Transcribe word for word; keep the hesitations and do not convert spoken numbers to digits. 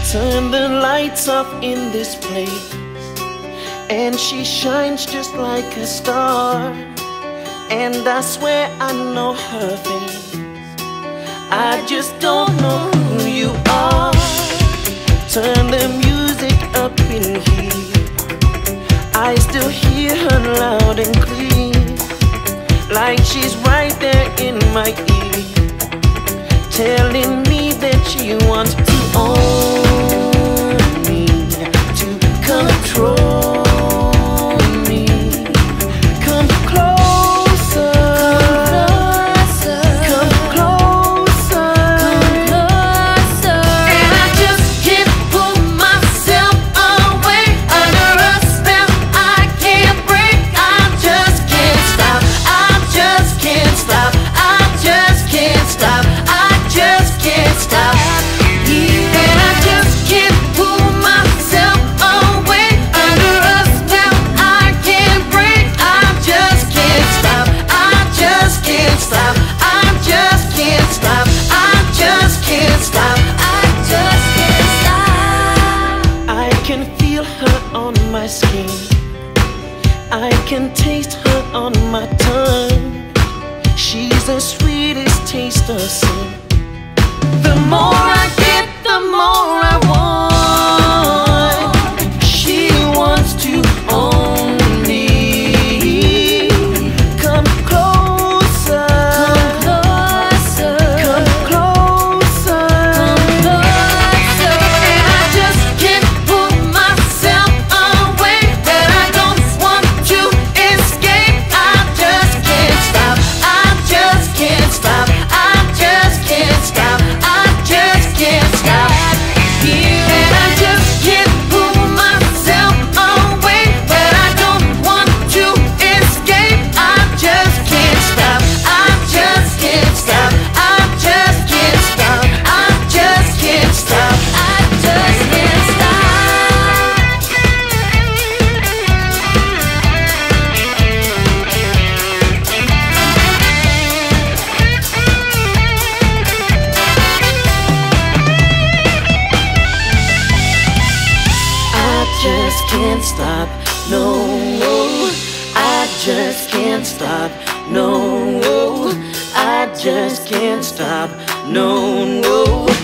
Turn the lights off in this place, and she shines just like a star. And I swear I know her face, I just don't know who you are. Turn the music up in here, I still hear her loud and clear, like she's right there in my ear, telling me that she wants to own me, to control me. Come closer, come closer, come closer. And I just can't pull myself away under a spell I can't break. I just can't stop, I just can't stop, I just can't stop, I just can't stop. And I just can't pull myself away under a spell I can't break. I just can't stop, I just can't stop, I just can't stop, I just can't stop, I just can't stop. I can feel her on my skin, I can taste her on my tongue. She's the sweetest taste of sin. The more I get, the more I want. She wants to own me. Come closer, come closer, come closer, come closer. And I just can't pull myself away, that I don't want to escape. I just can't stop, I just can't stop, I just can't stop, I just can't stop. And I just can't pull myself away, that I don't want to escape. I just can't stop, I just can't stop, I just can't stop, I just can't stop, I just can't stop. I just can't stop, no. I just can't stop, no. I just can't stop, no.